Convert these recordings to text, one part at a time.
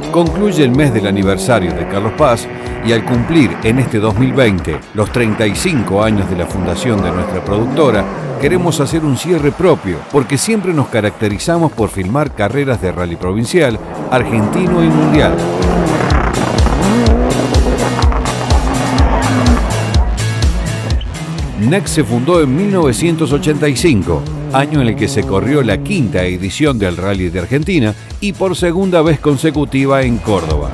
Concluye el mes del aniversario de Carlos Paz y al cumplir en este 2020 los 35 años de la fundación de nuestra productora, queremos hacer un cierre propio porque siempre nos caracterizamos por filmar carreras de rally provincial, argentino y mundial. NEC se fundó en 1985, año en el que se corrió la quinta edición del Rally de Argentina y por segunda vez consecutiva en Córdoba.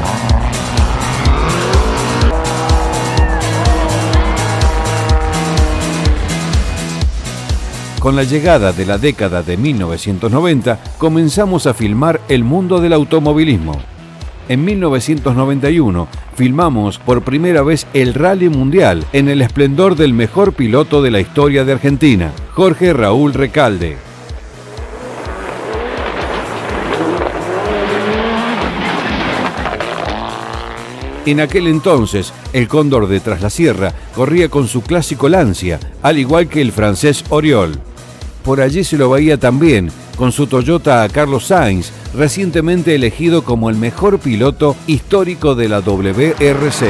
Con la llegada de la década de 1990, comenzamos a filmar el mundo del automovilismo. En 1991 filmamos por primera vez el Rally Mundial en el esplendor del mejor piloto de la historia de Argentina, Jorge Raúl Recalde. En aquel entonces, el Cóndor de Tras la Sierra corría con su clásico Lancia, al igual que el francés Oriol. Por allí se lo veía también con su Toyota a Carlos Sainz, recientemente elegido como el mejor piloto histórico de la WRC.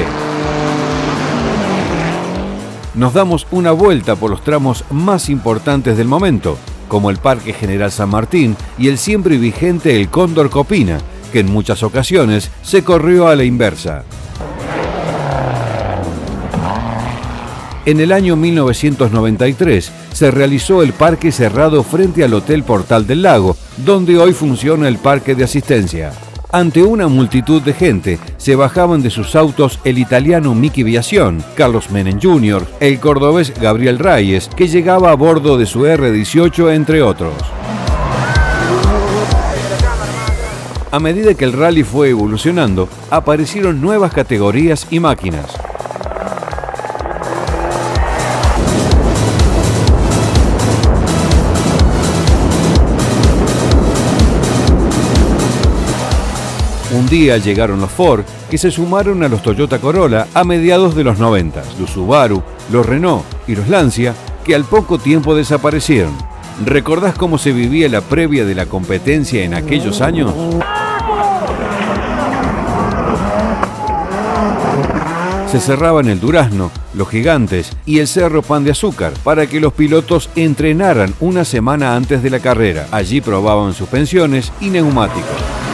Nos damos una vuelta por los tramos más importantes del momento, como el Parque General San Martín y el siempre vigente el Cóndor Copina, que en muchas ocasiones se corrió a la inversa. En el año 1993 se realizó el parque cerrado frente al Hotel Portal del Lago, donde hoy funciona el parque de asistencia. Ante una multitud de gente, se bajaban de sus autos el italiano Miki Biasion, Carlos Menem Jr., el cordobés Gabriel Reyes, que llegaba a bordo de su R18, entre otros. A medida que el rally fue evolucionando, aparecieron nuevas categorías y máquinas. Un día llegaron los Ford, que se sumaron a los Toyota Corolla a mediados de los 90, los Subaru, los Renault y los Lancia, que al poco tiempo desaparecieron. ¿Recordás cómo se vivía la previa de la competencia en aquellos años? Se cerraban el Durazno, los Gigantes y el Cerro Pan de Azúcar para que los pilotos entrenaran una semana antes de la carrera. Allí probaban suspensiones y neumáticos.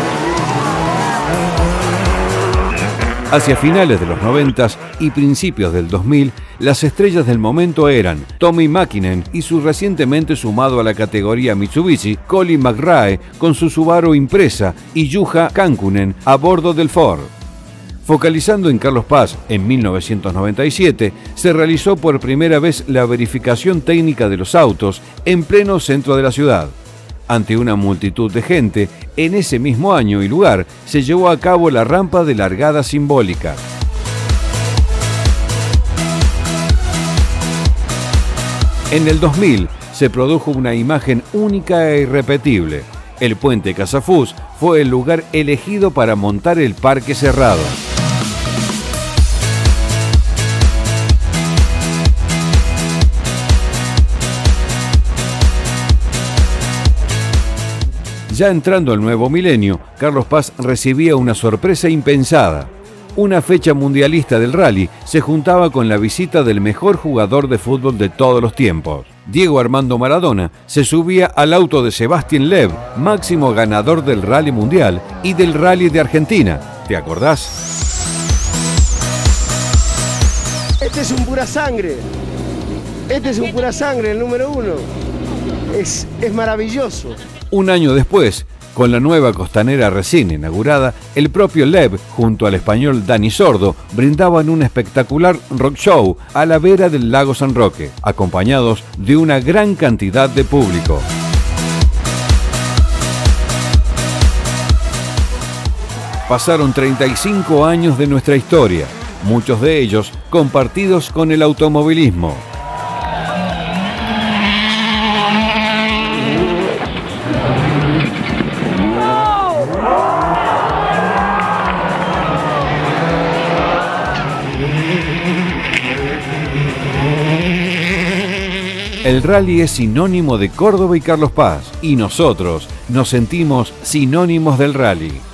Hacia finales de los 90 y principios del 2000, las estrellas del momento eran Tommi Mäkinen y su recientemente sumado a la categoría Mitsubishi, Colin McRae con su Subaru Impreza y Juha Kankkunen a bordo del Ford. Focalizando en Carlos Paz, en 1997, se realizó por primera vez la verificación técnica de los autos en pleno centro de la ciudad. Ante una multitud de gente, en ese mismo año y lugar se llevó a cabo la rampa de largada simbólica. En el 2000 se produjo una imagen única e irrepetible. El puente Casafús fue el lugar elegido para montar el parque cerrado. Ya entrando al nuevo milenio, Carlos Paz recibía una sorpresa impensada. Una fecha mundialista del rally se juntaba con la visita del mejor jugador de fútbol de todos los tiempos. Diego Armando Maradona se subía al auto de Sébastien Loeb, máximo ganador del rally mundial y del rally de Argentina. ¿Te acordás? Este es un pura sangre. Este es un pura sangre, el número 1. Es maravilloso. Un año después, con la nueva costanera recién inaugurada, el propio Loeb, junto al español Dani Sordo, brindaban un espectacular rock show a la vera del lago San Roque, acompañados de una gran cantidad de público. Pasaron 35 años de nuestra historia, muchos de ellos compartidos con el automovilismo. El rally es sinónimo de Córdoba y Carlos Paz, y nosotros nos sentimos sinónimos del rally.